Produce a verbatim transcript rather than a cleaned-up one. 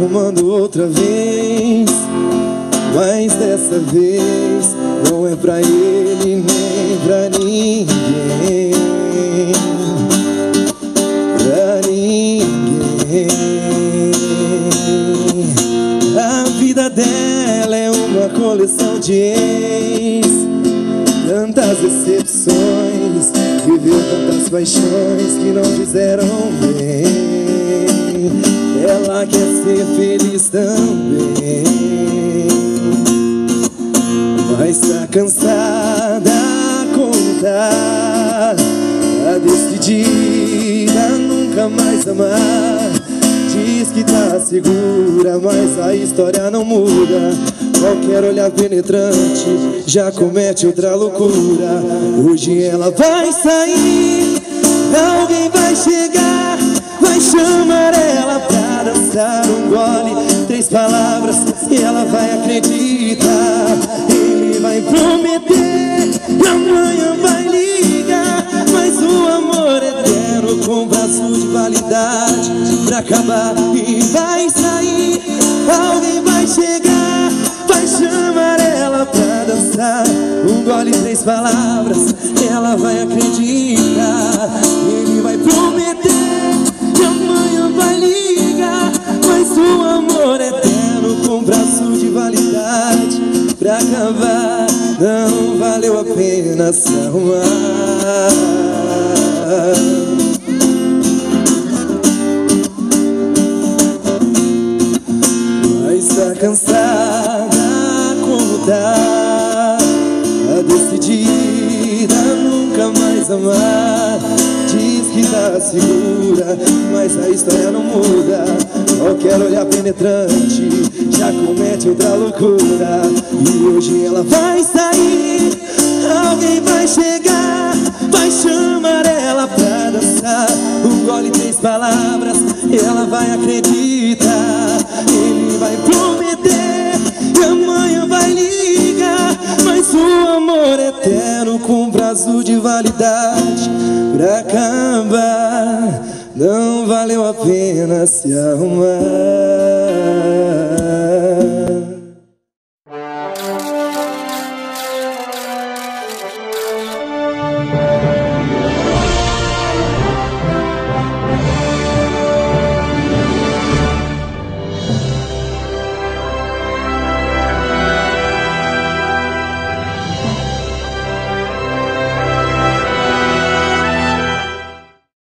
arrumando outra vez, mas dessa vez não é pra ele nem pra ninguém. Pra ninguém. A vida dela é uma coleção de ex, tantas decepções, viveu tantas paixões que não fizeram bem. Ela quer ser feliz também, mas tá cansada a contar, tá decidida a nunca mais amar. Diz que tá segura, mas a história não muda. Qualquer olhar penetrante já comete outra loucura. Hoje ela vai sair, alguém vai chegar, vai chamar ela pra dançar um gole, três palavras e ela vai acreditar. Ele vai prometer e amanhã vai ligar, mas o amor eterno com prazo de validade pra acabar. E vai sair, alguém vai chegar, vai chamar ela pra dançar um gole, três palavras, ela vai acreditar. Ele vai prometer que amanhã vai ligar, mas o amor eterno com prazo de validade pra acabar. Não valeu a pena se arrumar. Mas tá cansada como tá, tá decidida a nunca mais amar. Diz que tá segura, mas a história não muda. Qualquer olhar penetrante já comete outra loucura. E hoje ela vai sair, alguém vai chegar, vai chamar ela pra dançar um gole, três palavras e ela vai acreditar. Ele vai prometer e amanhã vai ligar, mas o amor eterno com prazo de validade pra acabar. Não valeu a pena se arrumar.